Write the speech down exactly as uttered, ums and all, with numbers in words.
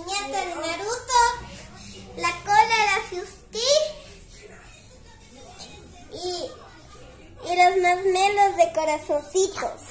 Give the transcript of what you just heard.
piñata de Naruto, la cola la Fusty y, y los marshmallows de corazoncitos.